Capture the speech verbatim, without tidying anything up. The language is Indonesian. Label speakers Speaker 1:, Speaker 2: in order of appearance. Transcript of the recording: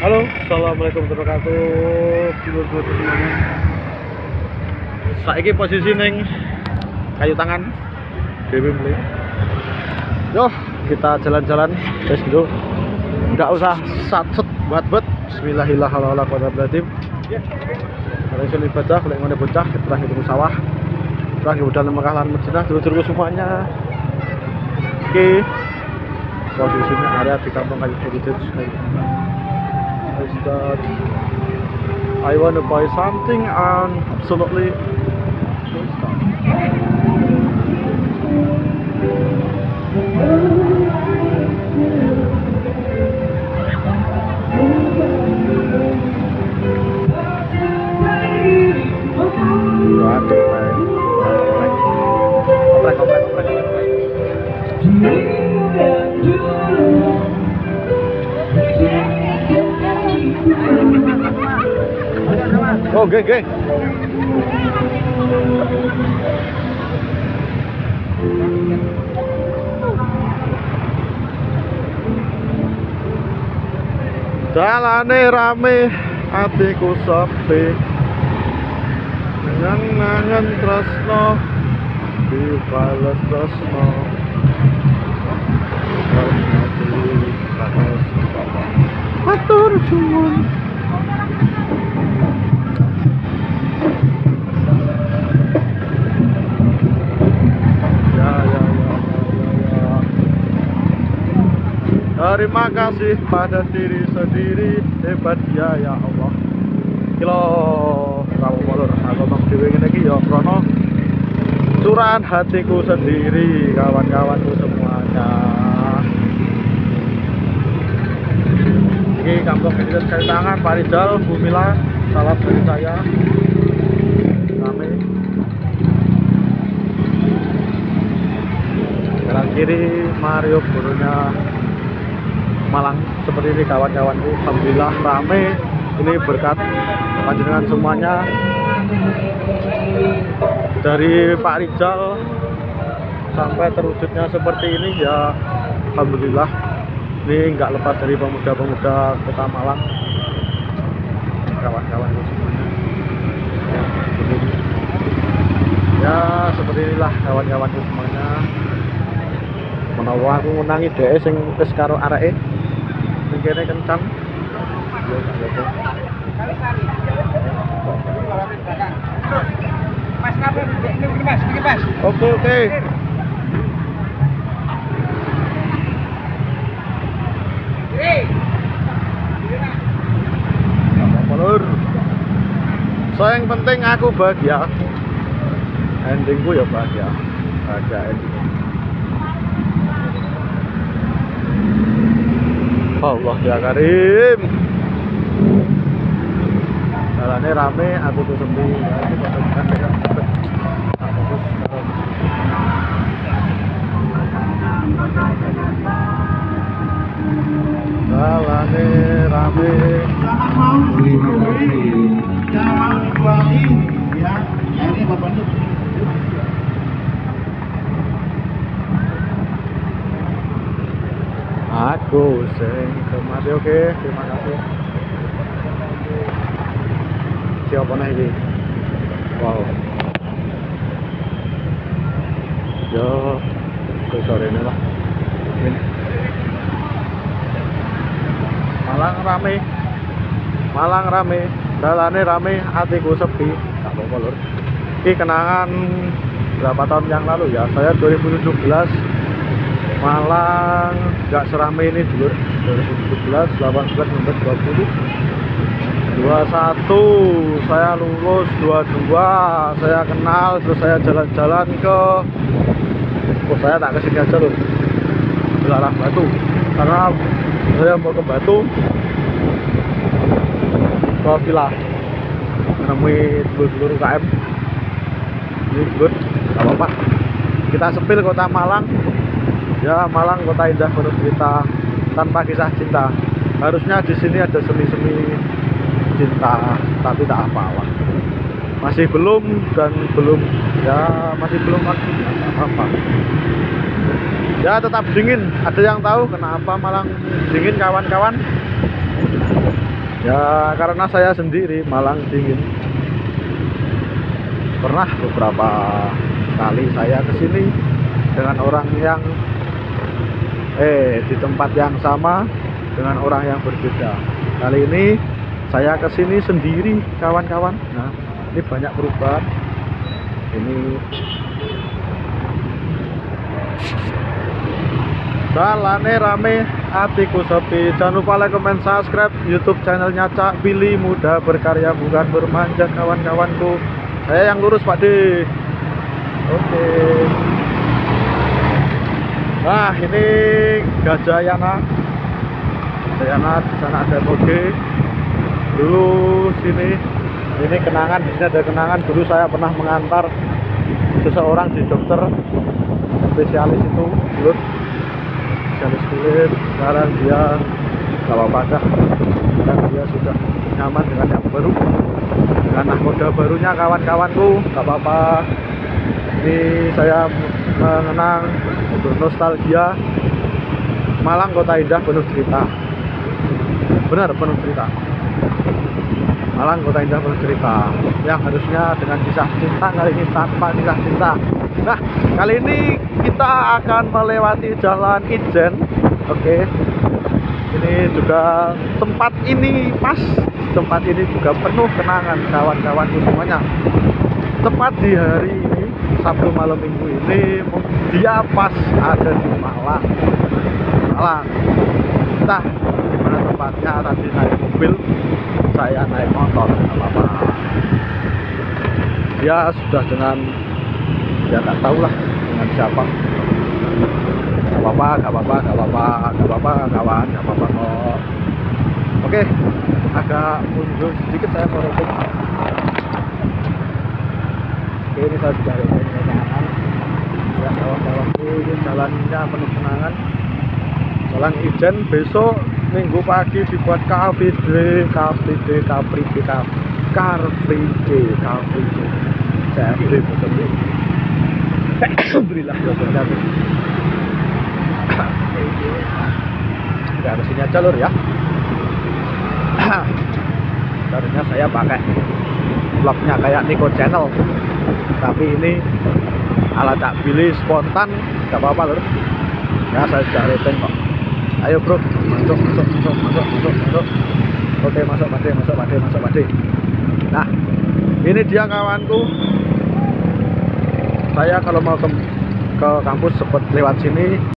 Speaker 1: Halo, assalamualaikum warahmatullahi wabarakatuh. Dulur-dulur semuanya. Saiki posisi neng kayu tangan Dewi Meli. Yo, kita jalan-jalan, guys dulu. Nggak usah satset buat-buat. Bismillahirrahmanirrahim. Kalau iso ibadah, kalau ngono bocah, terang itu sawah. Terang di dalam Mekah lan Madinah, dulur-dulur semuanya. Oke. Posisinya area di kampung kayu heritage. Is that I want to buy something and absolutely no stuff. Oprek, oprek, oprek, oprek. Oh, geng, geng. Dalane rame, atiku sepi. Nangan tresno, dibales tresno. Tresno dibales. Matur suwun. Terima kasih pada diri sendiri, hebat ya ya Allah. Kilo kamu molor, aku mau dewe ngene iki ya krono curahan hatiku sendiri, kawan-kawanku semuanya. Ini kampung heritage kayu tangan, Pak Rizal, Bu Mila, salam dari saya. Rame. Kanan kiri Mario Burunya Malang, seperti ini kawan-kawanku. Alhamdulillah rame, ini berkat panjenengan semuanya, dari Pak Rizal sampai terwujudnya seperti ini ya. Alhamdulillah, ini nggak lepas dari pemuda-pemuda kota Malang, kawan-kawanku semuanya ya. Seperti inilah kawan-kawanku semuanya. Menawa aku ngenangi dhek sing wis karo areke kene kencang. Yo gak
Speaker 2: Mas kape ini Mas, ini Mas.
Speaker 1: Oke oke.
Speaker 2: Hei.
Speaker 1: Lur. So yang penting aku bahagia. Endingku ya bahagia. Bahagia ending. Allah ya Karim. Jalannya rame, aku tuh sepi. Ya, ini kan beda. Jalannya rame.
Speaker 3: Jangan mau beli, jangan juali, ya. Ini bapaknya.
Speaker 1: Aku sing kemari. Oke, terima kasih. Siapa nih ini? Wow. Yo, ke sore ini lah. Ini. Malang rame, Malang rame, jalannya rame, hatiku sepi. Tak apa-apa lur. Ini kenangan berapa tahun yang lalu ya? Saya dua ribu tujuh belas Malang nggak serame ini dulu. Dua ribu tujuh belas, delapan belas, sembilan belas, dua puluh, dua puluh satu saya lulus, dua puluh dua saya kenal, terus saya jalan-jalan ke, oh saya tak kesini aja loh, ke arah Batu, karena saya mau ke Batu, ke villa, menemui dulur-dulur U K M. Ini good, nggak apa-apa. Kita sepil kota Malang. Ya, Malang kota indah penuh cerita, tanpa kisah cinta. Harusnya di sini ada semi-semi cinta, tapi tak apa-apa. Masih belum dan belum, ya masih belum apa. Ya tetap dingin. Ada yang tahu kenapa Malang dingin kawan-kawan? Ya karena saya sendiri Malang dingin. Pernah beberapa kali saya kesini dengan orang yang eh di tempat yang sama dengan orang yang berbeda. Kali ini saya kesini sendiri kawan-kawan. Nah ini banyak perubahan. Ini jalane rame, hatiku sepi. Jangan lupa like, comment, subscribe YouTube channelnya Cak Billy Muda Berkarya Bukan Bermanja kawan-kawanku. Saya yang lurus Pak D. Oke. Nah ini Gajayana. Gajayana di sana ada moge. Dulu sini ini kenangan, di sini ada kenangan. Dulu saya pernah mengantar seseorang di dokter spesialis itu kulit, spesialis kulit. Sekarang dia gak apa-apa dah. Sekarang dia sudah nyaman dengan yang baru, dengan nahkoda barunya kawan-kawanku. Gak apa-apa. Ini saya mengenang untuk nostalgia Malang kota indah penuh cerita. Benar, penuh cerita. Malang kota indah penuh cerita yang harusnya dengan kisah cinta, kali ini tanpa kisah cinta. Nah kali ini kita akan melewati jalan Ijen. Oke, ini juga tempat ini pas, tempat ini juga penuh kenangan kawan-kawanku semuanya. Tepat di hari ini Sabtu malam minggu ini dia pas ada di Malang. Malang. Entah di mana tempatnya, tadi naik mobil, saya naik motor, nggak apa-apa. Dia sudah dengan, ya nggak tahu lah dengan siapa. Nggak apa-apa, nggak apa-apa, nggak apa-apa, nggak apa-apa kawan, nggak apa-apa kok. Oke, agak mundur sedikit saya mau rekam. Oke, ini saya sudah rekam kenangan. Ya kawan-kawanku, ini jalannya penuh kenangan. Jalan Ijen. Besok minggu pagi dibuat Car Free Day, Car Free Day, Car Free Day, Car Free Day, Car Free Day. Saya pilih bersama. Alhamdulillah ya terjadi. Udah harus ini aja lur ya. Seharusnya saya pakai vlognya kayak Niko Channel, tapi ini ala Cak Billy spontan, gak apa-apa lur. Ya saya sudah rating kok. Ayo bro, masuk, masuk, masuk, masuk, masuk, masuk. Oke, masuk pade, masuk pade, masuk pade. Nah, ini dia kawanku. Saya kalau mau ke, ke kampus sempat lewat sini.